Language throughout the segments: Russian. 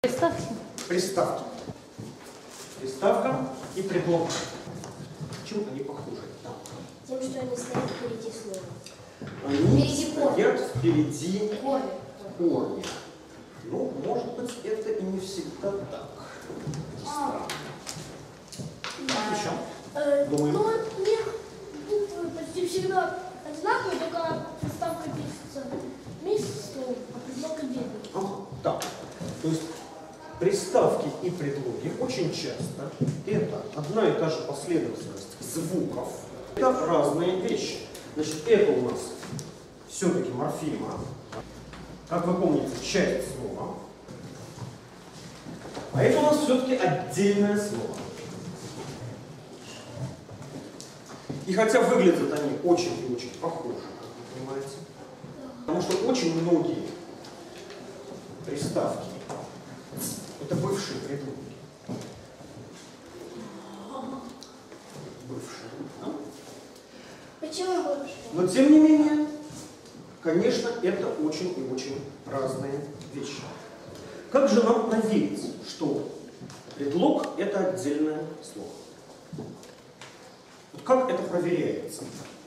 Приставки. Приставки. Приставка и предлог. Чем они похожи? Да. Тем, что они стоят впереди слова. Они Впереди корня. стоят впереди Корень. корня. Ну, может быть, это и не всегда так. Странно. Еще? Думаем. Ну, у них буквы почти всегда одинаковые, только приставка пишется вместе с словом, а предлог отдельно. Ага, так. То есть приставки и предлоги очень часто это одна и та же последовательность звуков. Это разные вещи. Значит, это у нас все-таки морфема. Как вы помните, часть слова. А это у нас все-таки отдельное слово. И хотя выглядят они очень и очень похожи, как вы понимаете, потому что очень многие приставки — это бывшие предлоги. Бывшие. Да? Почему больше? Но тем не менее, конечно, это очень и очень разные вещи. Как же нам проверить, что предлог — это отдельное слово? Вот как это проверяется?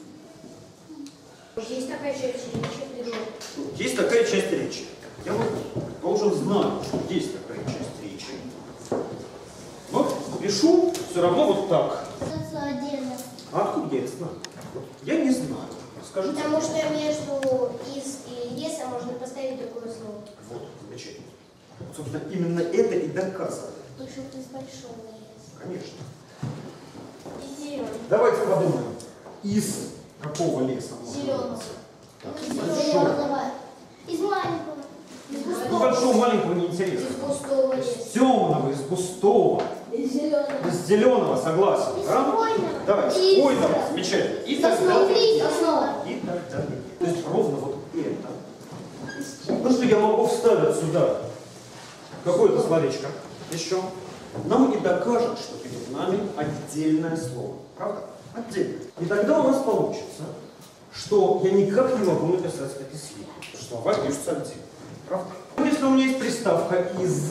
Есть такая часть речи, предлог. Есть такая часть речи. Я вот должен знать, что есть такая часть речи. Но пишу все равно вот так. Это отдельно. А откуда я это знаю? Вот я не знаю. Скажите. Потому что между из и еса можно поставить другое слово. Вот, замечательно. Собственно, именно это и доказывает. Потому что из большого еса. Конечно. Из зеленого. Давайте подумаем. Из какого леса? Зеленого. Так, Из большого. зеленого. Из маленького. Из Из густого. большого, маленького неинтересно. Из густого Из леса. темного, из густого, Из зеленого. из зеленого, согласен. Из Да? хвойного. Давай. Из- Ой, там, замечательно. И так Основа. далее. Основа. И так далее. То есть ровно вот это. Ну что, я могу вставить сюда какое-то словечко еще. Нам и докажет, что перед нами отдельное слово. Правда? Отдельное. И тогда у нас получится, что я никак не могу написать эти слова. Слова пишутся отдельно. Правда? Если у меня есть приставка из,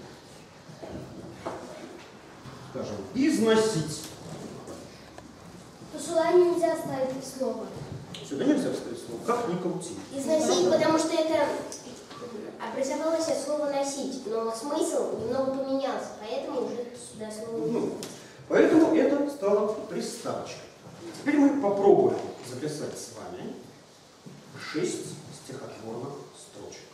скажем, износить. То сюда нельзя ставить слово. Сюда нельзя вставить слово. Как ни крути. Износить, потому что это образовалось от слова носить, но смысл немного поменялся, поэтому уже сюда слово не Ну, поэтому это стало приставочкой. Теперь мы попробуем записать с вами 6 стихотворных строчек.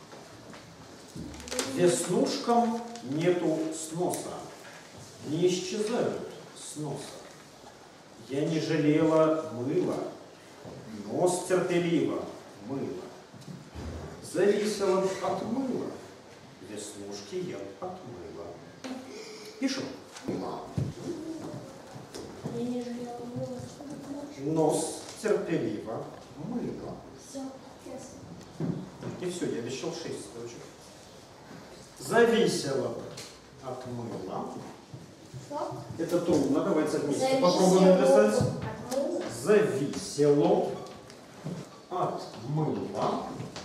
Веснушкам нету сноса, не исчезают с носа. Я не жалела мыла, нос терпеливо мыла. Зависела от мыла, веснушки я отмыла. Пишем. Мыла. Я не жалела мыла. Нос терпеливо мыло. Все, ясно. И все, я обещал 6 строчек. Зависело от мыла. Что? Это трудно, давайте вместе попробуем написать. отмыла. Зависело от мыла.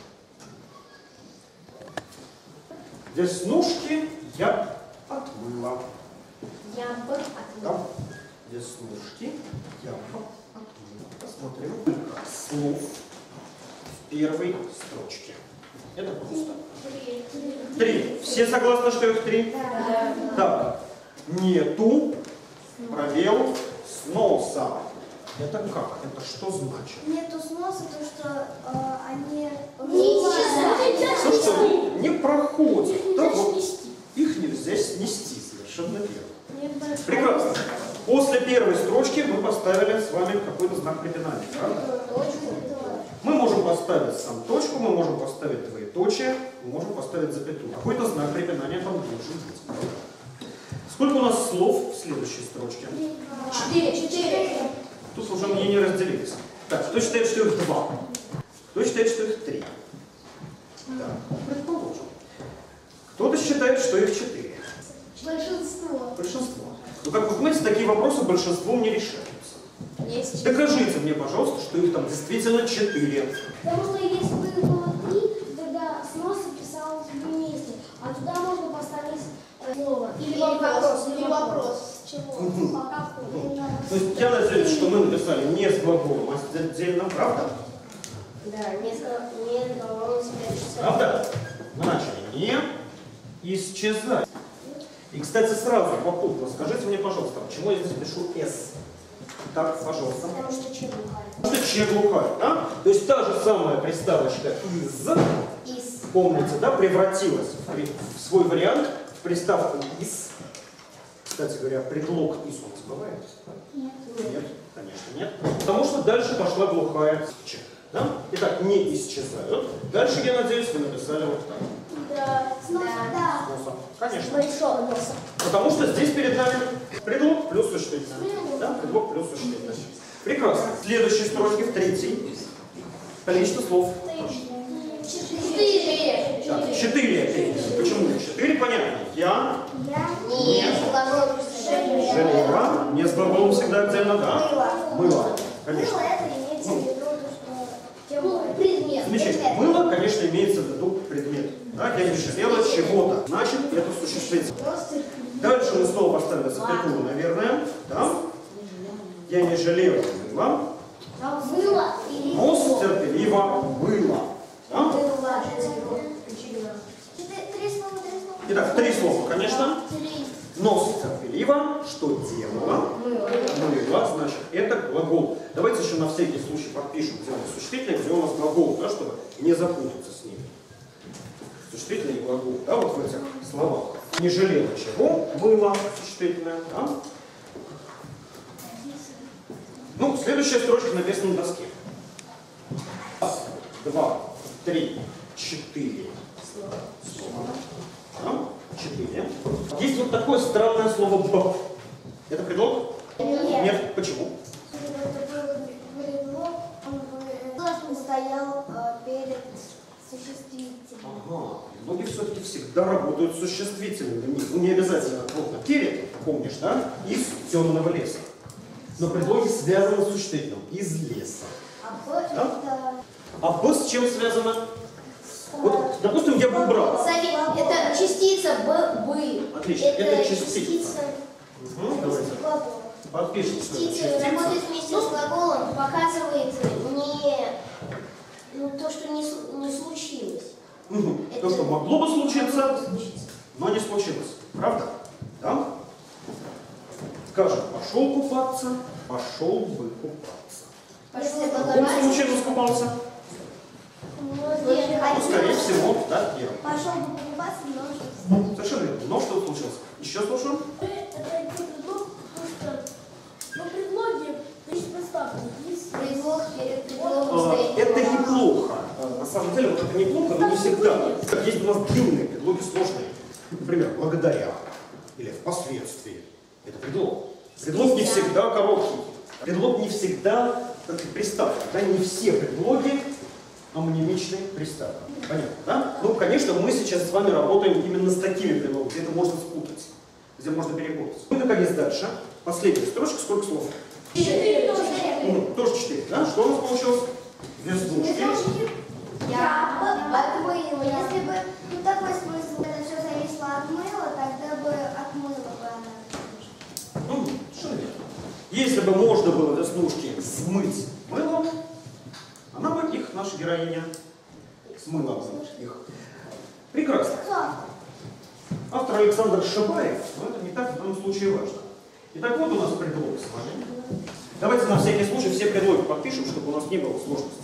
Веснушки я отмыла. Я бы отмыла. Да. Веснушки я отмыла. Посмотрим. Слов в первой строчке. Это просто. 3. Все согласны, что их 3? Да. Так. Нету, пробел, сноса. Это как? Это что значит? Нету сноса, то что они Не исчезают. То, что не проходят. Их Да, нельзя вот снести. их нельзя снести, совершенно верно. Нет большого. Прекрасно. После первой строчки мы поставили с вами какой-то знак препинания, правда? Точку. Мы можем поставить сам точку, мы можем поставить двоеточие, мы можем поставить запятую. Какой-то знак препинания там должен быть. Правда? Сколько у нас слов в следующей строчке? 4. Тут уже мне не разделились. Так, кто считает, что их 2? Кто считает, что их 3? Так, предположим. Кто-то считает, что их 4. Большинство. Большинство. Но, как вы понимаете, такие вопросы большинством не решаются. Есть. Докажите мне, пожалуйста, что их там действительно 4. Потому что если бы было 3, тогда снос писалось бы вместе, а туда можно поставить Слово. Или вопрос. Или вопрос. Чего? То есть я надеюсь, что мы написали не с глаголом, а с отдельно, правда? Да, не глаголом спрячется. Правда? Мы начали не исчезать. И, кстати, сразу попутно скажите мне, пожалуйста, почему я здесь пишу «с»? Так, пожалуйста. Потому что че глухая. Потому что че глухая, да? То есть та же самая приставочка «из», помните, да, превратилась в свой вариант в приставку «из». Кстати говоря, предлог «из» у нас бывает? Нет. Нет, конечно, нет. Потому что дальше пошла глухая «ч». Да? Итак, не исчезают. Дальше, я надеюсь, вы написали вот так. Да. Да. Носа. Конечно. Большого носа. Потому что здесь перед нами предлог плюс существительное. Да? Предлог плюс существительное. Прекрасно. В следующей строчке, в третьей, количество слов. 4. Так, 4. Почему 4? Понятно. Я Нет, глагол жалела. Не с глаголом всегда отдельно, да? Мыло. Конечно. это имеется в виду, что предмет. Замечательно. Мыло, конечно, имеется в виду предмет. Да? Я не жалела чего-то. Значит, это существительное. Дальше мы снова поставили запятую, наверное. Да? Я не жалела мыла. Было или Нос терпеливо мыло. Да? Итак, 3 слова, конечно. Нос терпеливо, что делала? Мыла, значит, это глагол. Давайте еще на всякий случай подпишем, где у нас существительное, где у нас глагол, да, чтобы не запутаться с ними. Существительное и глагол, да, вот в этих словах. Не жалела чего? Мыла, существительное, да? Ну, следующая строчка написана на доске. 2, 3, 4 слова. Да? 4. Есть вот такое странное слово «б». Это предлог? Нет. Почему? Он стоял перед существительным. Ага. Предлоги все-таки всегда работают с существительными. Ну, не обязательно плотно перед, помнишь, да? Из темного леса. Но предлоги связаны с существительным. Из леса. А «б» с чем связано? Вот, допустим, я бы убрал. Это частица «бы». Отлично, это частица. Угу, давайте. Подпишем, что это Частица частица. работает вместе с глаголом, показывает то, что не случилось. Угу. То, что могло бы случиться, но не случилось. Правда? Да? Скажем, пошел купаться, пошел бы купаться. Он случайно скупался? Скорее всего, да, Вера. Пошел бы покупаться, но что-то. Совершенно верно. Но что случилось? Еще слушаем? Это предлог, потому что предлоги, то есть приставки, есть. Предлог перед предлогом стоит. Это неплохо. На самом деле, вот это неплохо, но не всегда. Есть у нас длинные предлоги, сложные. Например, благодаря или впоследствии. Это предлог. Предлог не всегда короткий. Предлог не всегда приставка. Да? Не все предлоги амонимичные приставки. Понятно, да? Ну, конечно, мы сейчас с вами работаем именно с такими предлогами, где это можно спутать, где можно перепутать. Ну, наконец, дальше. Последняя строчка. Сколько слов? 4. Тоже 4, да? Что у нас получилось? Вездушки. Я отмыла. Если бы такой смысл, это все зависело от мыла, тогда бы отмыла бы она. Ну, что верно. Если бы можно было веснушки смыть мылом, она бы их, наша героиня, смыла бы их. Прекрасно. Автор Александр Шабаев, но это не так в данном случае важно. Итак, вот у нас предлог с вами. Давайте на всякий случай все предлоги подпишем, чтобы у нас не было сложностей.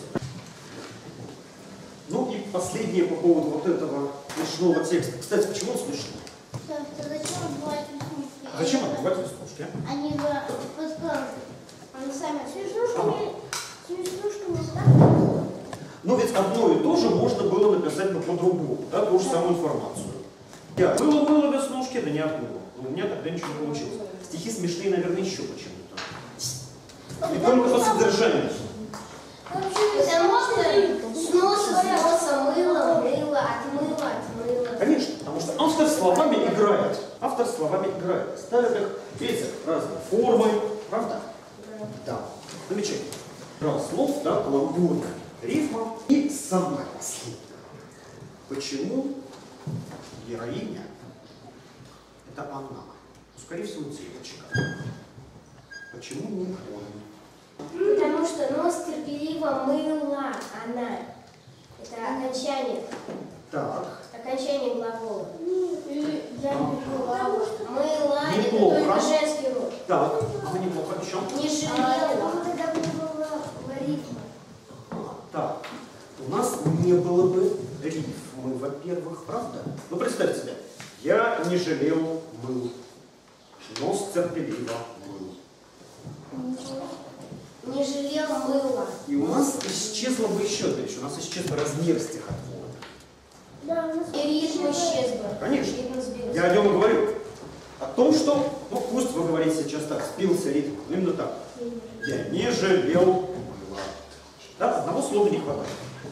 Ну и последнее по поводу вот этого смешного текста. Кстати, почему он смешной? Зачем отбывать веснушки? Зачем отбывать веснушки? Они же подсказывают. Они сами Смешнушками так. Но ведь одно и то же можно было написать бы по-другому, да, ту же самую информацию. Я мыло веснушки, да не отмыло. Но у меня тогда ничего не получилось. Стихи смешные, наверное, еще почему-то. Не только по содержанию. Потому что с носа, мыло, отмыло. Конечно, потому что автор словами играет. Автор словами играет. Ставит их, видите, разные формы. Правда? Да. Замечательно. Раз слов, да, каламбурная рифма. И самое последнее. Почему героиня это она. Ну, скорее всего, девочка. Почему не он? Потому что нос терпеливо мыла она. Это окончание. Так. Окончание глагола. Или я не поняла. Мыла это Неплохо. только женский род. Так, это неплохо. Еще. Не Я жалела. думаю, тогда бы не было рифма. Так, у нас не было бы рифмы, во-первых, правда? Ну, представь себе, я не жалел мыл, нос терпеливо мыл. Не жалел мыла. И у нас исчезла бы еще одна вещь, у нас исчез бы размер стихотвора. Да, у нас И ритм исчез бы. Конечно. Ритм сбился. Я о нем и говорю. О том, что, ну пусть вы говорите сейчас так, спился ритм, ну именно так. Я не жалел мыла. Да, одного слога не хватает.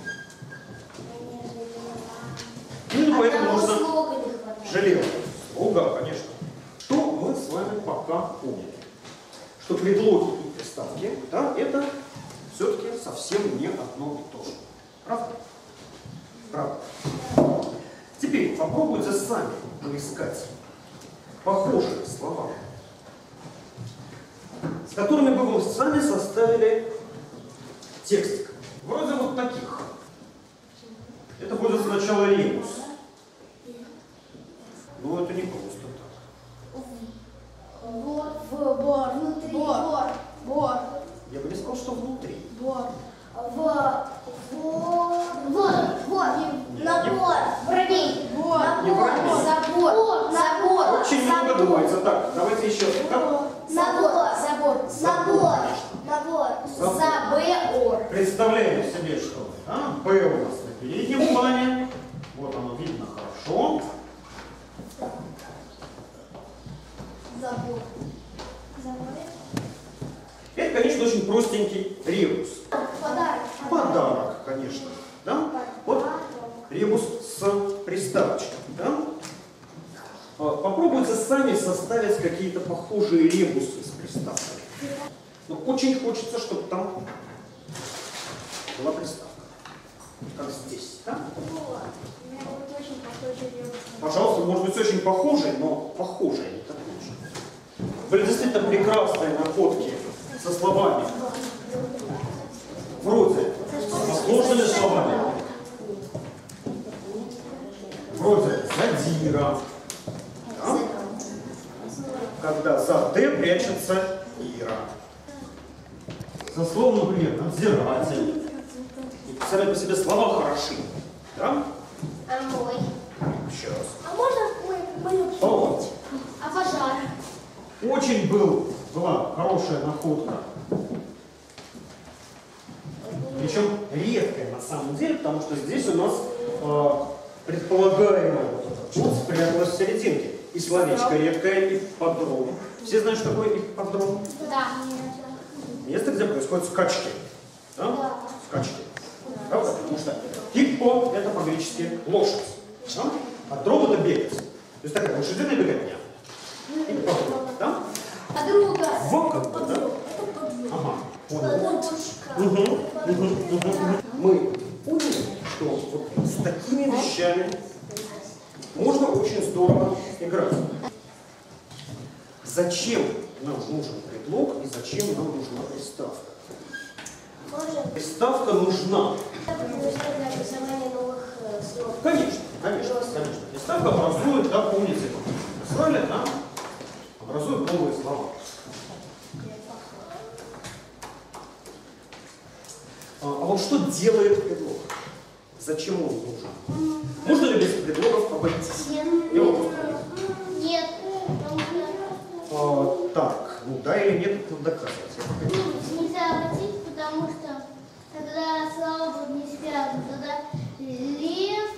Ну, поэтому Одного нужно... слога не хватает. Жалел. Слуга, конечно. Что мы с вами пока поняли? Что предлоги и приставки, да, это все-таки совсем не одно и то же. Правда? Правда. Теперь попробуйте сами поискать похожие слова, с которыми бы вы сами составили текстик. Вроде вот таких. Это будет сначала ребус. Но это не просто так. Бор. Внутри Бор. бор. Бор. Я бы не сказал, что внутри. Бор. Набор. Бровей. Бор. Не бровей. Забор. Забор. Очень много думается. Так, давайте еще. Как? Набор. Забор. Набор. Набор. Забор. Представляем себе, что да? Б у нас на переднем плане. Вот оно видно хорошо. Забор. Это, конечно, очень простенький ребус. Подарок. Подарок, конечно. Да? Вот ребус с приставочкой. Да? Попробуйте сами составить какие-то похожие ребусы с приставкой. Но очень хочется, чтобы там была приставка. Как здесь, да? У меня будет очень похожий ребус. Пожалуйста, может быть очень похожие, но похожие не такие же. Были действительно прекрасные находки со словами. Вроде со сложными словами. Вроде задира. Да? Когда за Д прячется Ира. Со словом, например, надзиратель. И сами по себе слова хороши. Да? А мой? Еще раз. А можно мою О, А пожар? очень была хорошая находка. Причем редкая на самом деле, потому что здесь у нас предполагаемое вот спряталось в серединке. И словечко редкое, и подром. Все знают, что такое ипподром? Да. Место, где происходят скачки. Да? Скачки. Правда? Потому что иппо – это по-гречески лошадь. Да? А дром – это бегать. То есть такая лошадиная беготня. Ипподром. Да? Подруга. Вот как бы, да? Ага. Понял. Мы поняли, что вот с такими вещами можно очень здорово играть. Зачем нам нужен предлог и зачем нам нужна приставка? Приставка нужна. Для образования новых слов. Конечно, конечно, конечно. Приставка образует, да, помните, сказали, да, образует новые слова. А вот что делает предлог? Зачем он нужен? Можно ли без предлогов обойтись? Я вопрос задаю. Нет. Так, ну да или нет, это надо доказывать. Нельзя обратить, потому что тогда слова будут не связаны. Тогда лев,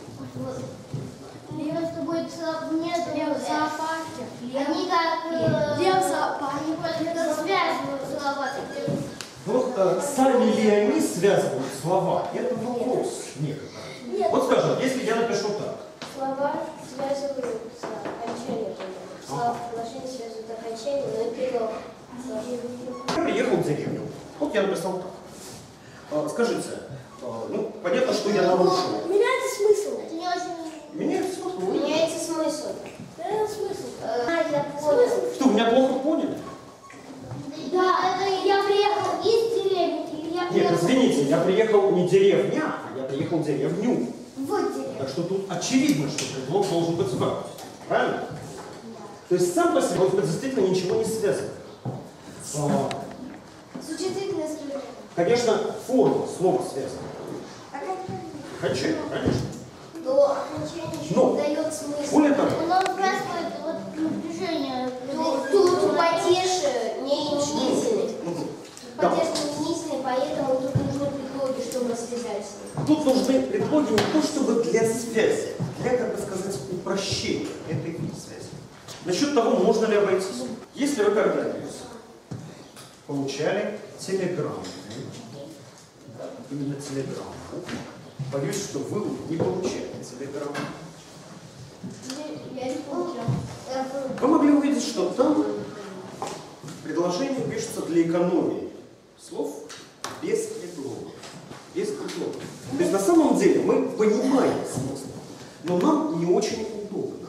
лев, что будет нет, лев в зоопарке. Они как Лев в зоопарке. они просто связывают слова. Вот сами ли они связывают слова? Это вопрос некоторый. Нет. Вот скажем, если я напишу так. Слова связываются окончанием. Слова в предложении связывают окончанием, но и предлог. Я приехал в деревню. Вот я написал так. Скажите, ну, понятно, что я нарушил. Меняется смысл. Это не очень... Меняется смысл? Меняется смысл. Меняется смысл. приехал не деревня, а я приехал в деревню. Вот деревня. Так что тут очевидно, что предлог должен быть «в». Правильно? То есть сам по себе он действительно ничего не связан. Существительное скажи. Конечно, форма слова связана. Окончание. Конечно. Но окончание еще Но, не дает смысла. более того, Оно сбрасывает вот движение. Тут падеж не именительный. Да. Падеж не именительный, поэтому тут нужны предлоги, чтобы связать с ним. Тут нужны предлоги не то чтобы для связи, для, как бы сказать, упрощения этой связи. Насчет того, можно ли обойтись. Если вы когда-нибудь получали телеграмму, именно телеграмму, боюсь, что вы не получали телеграмму, Я не получал. вы могли увидеть, что там предложение пишется для экономии слов без предлога. Без предлога. То есть на самом деле мы понимаем смысл, но нам не очень удобно.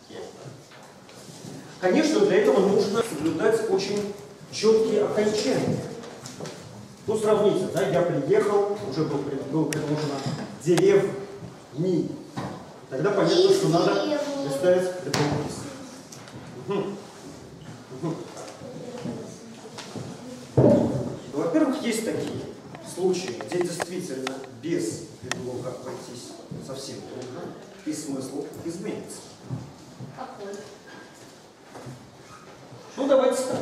Конечно, для этого нужно соблюдать очень четкие окончания. Ну, сравните, да, я приехал, уже было предложено деревни. Тогда понятно, что надо представить предлог. Во-первых, есть такие случаи, где действительно без предлога обойтись совсем трудно, и смысл изменится. Какой? Ну, давайте так.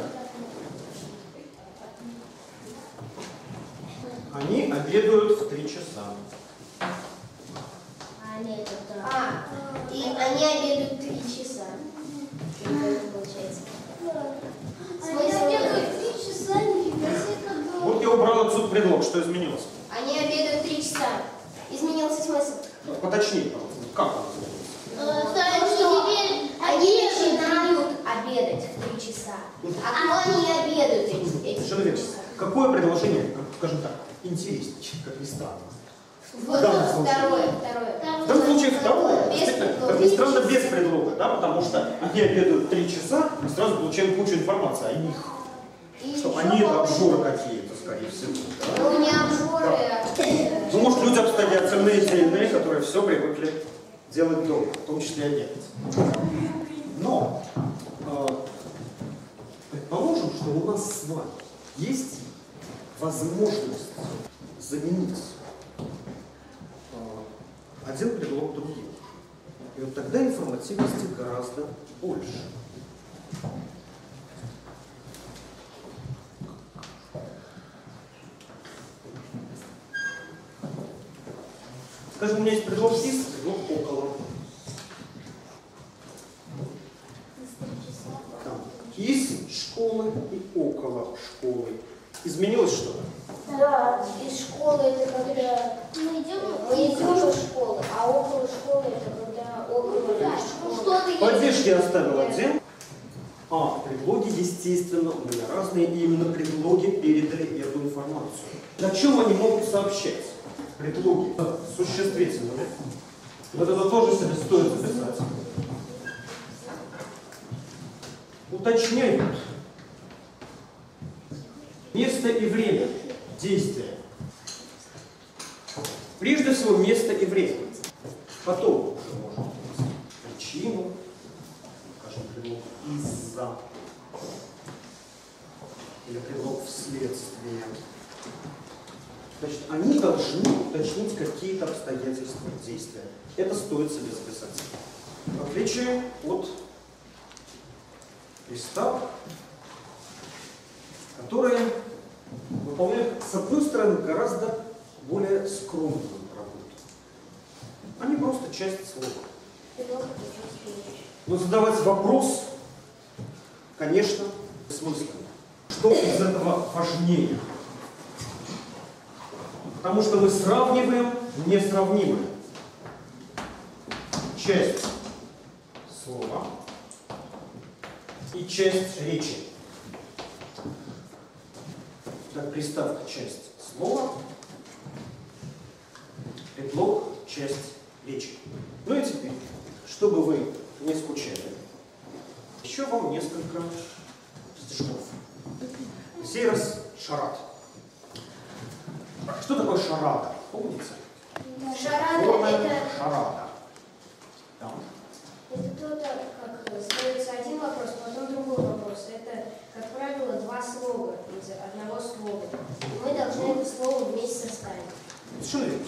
Они обедают в 3 часа. И они обедают 3 часа. Что это получается? Они обедают 3 часа, нифига себе как долго. Вот я убрал отсюда предлог, что изменилось? Они обедают 3 часа. Изменился смысл. Поточнее, пожалуйста. Как он изменился? Они начинают обедать в 3 часа. А то они обедают эти Совершенно 3 верно. часа. Какое предложение, скажем так, интереснее, как ни странно? Вот второе. В данном случае второе, Без действительно, предлога. как ни странно, без предлога, да, потому что они обедают 3 часа, мы сразу получаем кучу информации о них. И Что еще они это больше. обжоры какие-то, скорее всего. Да? Ну, не обжоры, а... Ну, может, люди обстоятельные, дельные, которые все привыкли делать дома, в том числе обедать. Но предположим, что у нас с вами есть возможность заменить один предлог другим. И вот тогда информативности гораздо больше. Скажем, у меня есть предлог «из», предлог «около». Там «из школы» и «около школы». Изменилось что-то? Да, из школы это когда Мы идем мы идем из школы, а около школы это когда около школы. Что-то есть. Падеж я оставил один. Предлоги, естественно, у меня разные, и именно предлоги передали эту информацию. О чем они могут сообщать? Предлоги существительными. Вот это тоже себе стоит записать. Уточняют место и время действия. Прежде всего, место и время. Потом уже можно причину, скажем, предлог «из-за» или предлог «вследствие». Значит, они должны уточнить какие-то обстоятельства действия. Это стоит себе записать. В отличие от приставок, которые выполняют, с одной стороны, гораздо более скромную работу. Они просто часть слова. Но задавать вопрос, конечно, смысленно. Что из этого важнее? Потому что мы сравниваем несравнимое. Часть слова и часть речи. Так, приставка часть слова, предлог часть речи. Ну и теперь, чтобы вы не скучали, еще вам несколько стишков. На сей раз шарат. Что такое шарада? Помните? Шарада Форма это шарада. Да. то-то, как ставится один вопрос, потом другой вопрос. Это, как правило, два слога из одного слова. И мы должны это слово вместе составить. Совершенно верно.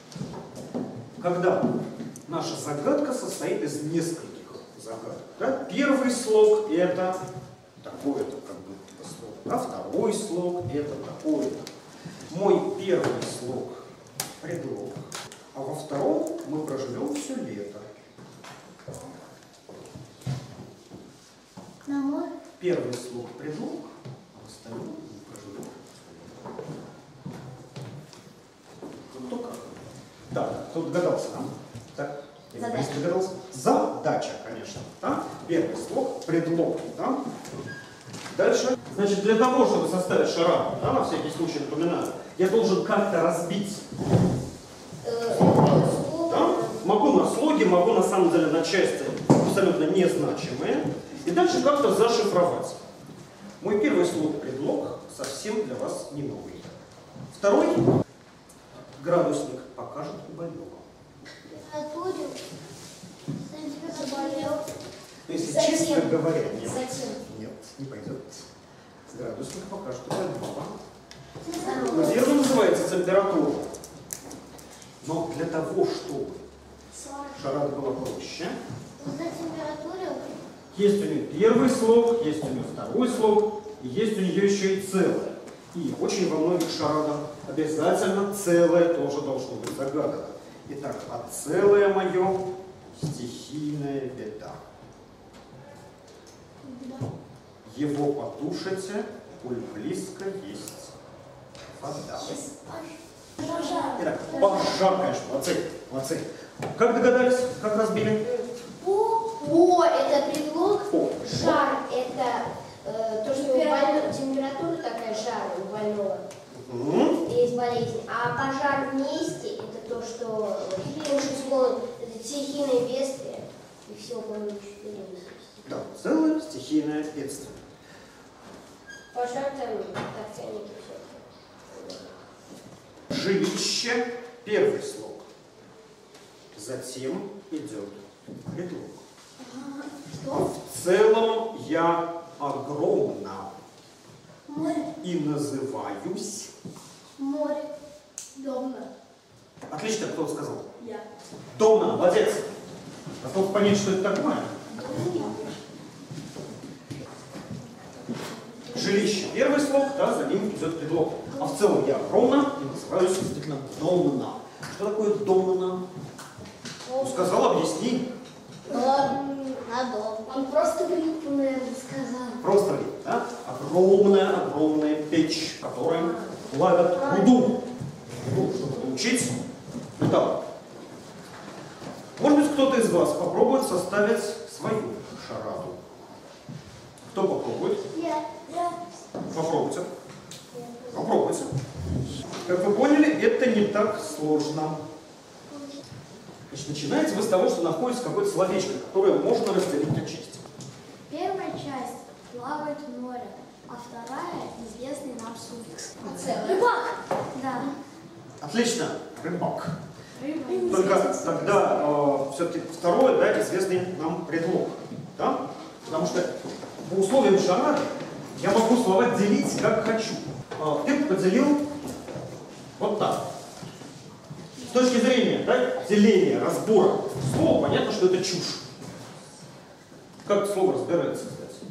Когда наша загадка состоит из нескольких загадок. Да? Первый слог это такое-то, как будто слово. Да? Второй слог это такое-то. Мой первый слог предлог. А во втором мы проживем все лето. На море? Первый слог предлог, а в остальном мы проживем все лето. Кто как? Так, кто догадался, да? Так, я Задача. догадался. Задача, конечно. Да? Первый слог предлог. Да? Дальше. Значит, для того, чтобы составить шараду, да, на всякий случай напоминаю, я должен как-то разбить. Да? Могу на слоги, могу на самом деле на части абсолютно незначимые. И дальше как-то зашифровать. Мой первый слог предлог совсем для вас не новый. Второй градусник покажет у больного. Температуре. Заболел. Но если Затем. честно говоря, нет. Затем. Нет, не пойдет. Градусник покажет у больного. Здорово. Верно называется температура. Но для того, чтобы шарада была проще, За температуру. есть у нее первый слог, есть у нее второй слог, и есть у нее еще и целое. И очень во многих шарадах обязательно целое тоже должно быть загадано. Итак, а целое мое стихийная беда. Его потушите, коль близко есть вода. Итак, пожар, конечно, молодцы, молодцы. Как догадались, как разбили? О, это предлог. О. Жар – это то, что у больного температура такая жара у больного. Угу. Есть болезнь. А пожар в месте – это то, что это стихийное бедствие и все прочее. Да, целое стихийное бедствие. Пожар там, торфяники, все. Жилище – первый слог. Затем идет предлог. Что? В целом я огромна Море. и называюсь. Море. Домно. Отлично, кто сказал? Я. Домна, молодец. Осталось понять, что это такое. Жилище – первый слог, да, за ним идет предлог. А в целом я огромна и называюсь действительно домна. Что такое домна? Ну, сказал, объясни. На дом. Он просто бритву, наверное, сказал. Просто ли, да? Огромная печь, в которой плавят руду. Руду, чтобы получить металл. Может быть, кто-то из вас попробует составить свою шараду. Кто попробует? Я. Попробуйте. Попробуйте. Как вы поняли, это не так сложно. Значит, начинаете вы с того, что находится какое-то словечко, которое можно разделить на части. Первая часть плавает в море, а вторая известный нам суффикс. Рыбак. Да. Отлично. Рыбак. Рыба. Только тогда все-таки второе, да, известный нам предлог. Да? Потому что по условиям шарады я могу слова делить как хочу. Ты поделил вот так. С точки зрения, да, деления, разбора слова, понятно, что это чушь. Как слово разбирается, кстати?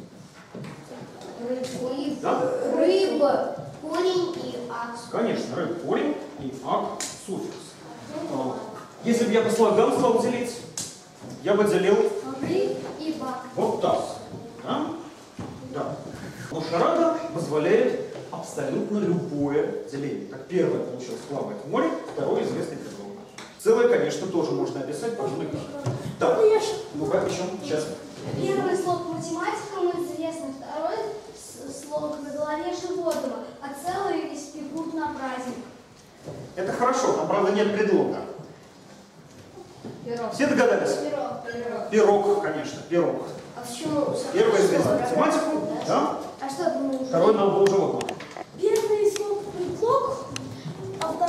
Да? Рыба, корень и акс. Конечно, рыб корень и ак суффикс. Если бы я по слогам стал делить, я бы делил Рыб и бак. вот так. Да? Да. Но шарада позволяет абсолютно любое деление. Так, первое получилось плавает в море, второе известный предлог. Целое, конечно, тоже можно описать, пожалуй, как. Да. Ну-ка, еще сейчас. Первый слог математикам известный, второй слог на голове животного, а целый испекут на праздник. Это хорошо, там, правда, нет предлога. Пирог. Все догадались? Пирог. Пирог, конечно, пирог. А почему? Первый известный математику, да? А что это нужно? Второй на голову животного. Первый слог предлог, а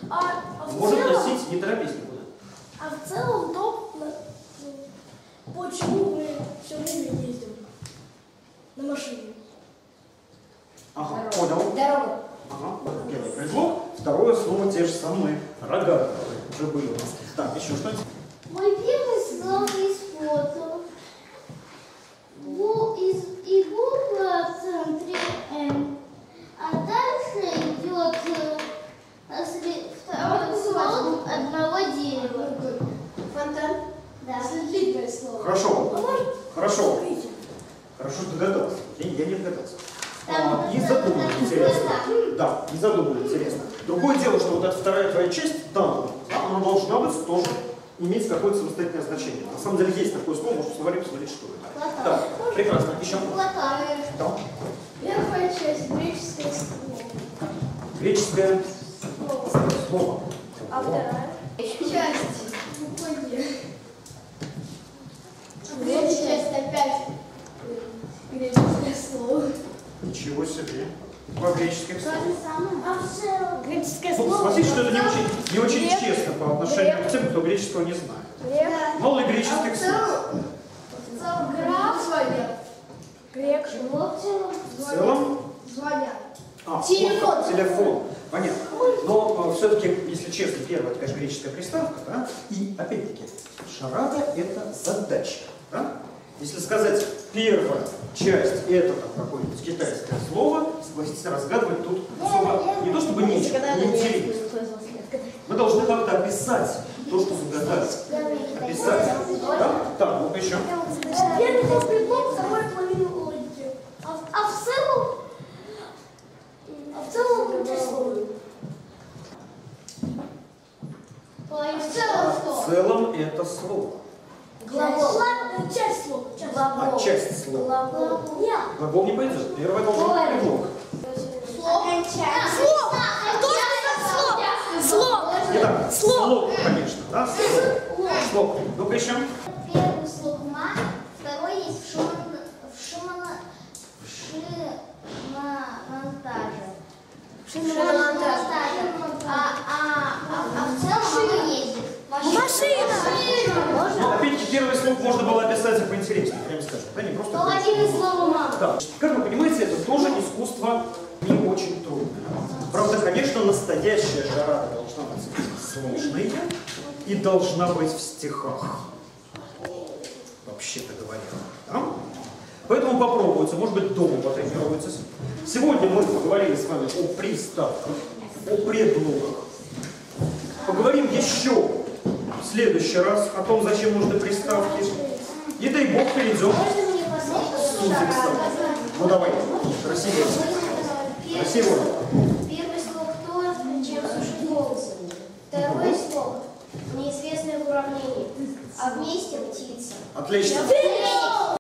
в Может целом, носить, не торопись никуда. а в целом то, почему мы все время ездим на машине. Ага, понял. Дорога. Ага, первый предлог. Второе слово те же самые. Рога уже были у нас. Так, еще что-нибудь? Мой первый слог из фото. И буква в центре М. А дальше идет второй слог одного дерева. Фонтан. Да. Длинное слово. Хорошо. Хорошо. Смотрите. Хорошо, что догадался. Я не догадался. Там И задумали, интересно. Да, и задумали, интересно. Другое дело, что вот эта вторая твоя часть, там, она должна быть тоже иметь какое-то самостоятельное значение. На самом деле есть такое слово, можно в словаре посмотреть, что это. Так, прекрасно. Еще. Глотаешь. Да. Первая часть греческое слово. Греческое слово. А вторая? Часть. Третья часть опять греческое слово. Ничего себе. Во греческих словах. А в целом греческое Ну, слово. согласитесь, что это не очень честно по отношению к тем, кто греческого не знает. Мало ли греческих слов. Грек. В целом, Звонят. телефон. Телефон. Понятно. Но все-таки, если честно, первое, это, конечно, греческая приставка, да? И, опять-таки, шарада – это задача, да? Если сказать, первая часть – это там какое-нибудь китайское слово, согласитесь, разгадывать тут особо не то чтобы нечего, неинтересно. Мы должны как-то описать то, что загадали. Описать. Да? Так, ну еще. Первый был предлог, второй половину логики. А в целом часть слова. В целом это слово. Часть слова. А часть слова. Нет. Глагол не пойдет. Первое должно быть предлог. Итак, слог, конечно, да? Слог. Ну-ка еще. Первый слог ма, второй есть в шиномонтаже. А в целом оно ездит. Но опять-таки первый слог можно было описать и поинтереснее, прямо скажем. Да, не просто. Половина слова мама. Да. Как вы понимаете, это тоже искусство не очень трудное. Правда, конечно, настоящая шарада должна быть сложной и должна быть в стихах. Вообще-то говоря. Да? Поэтому попробуйте, может быть, дома потренируйтесь. Сегодня мы поговорили с вами о приставках, о предлогах. Поговорим еще в следующий раз о том, зачем нужны приставки. И дай бог перейдем к суффиксам. Ну давай, красиво. Красиво. Первый слог то, чем сушить волосы. Второй слог неизвестное уравнение. А вместе птица. Отлично.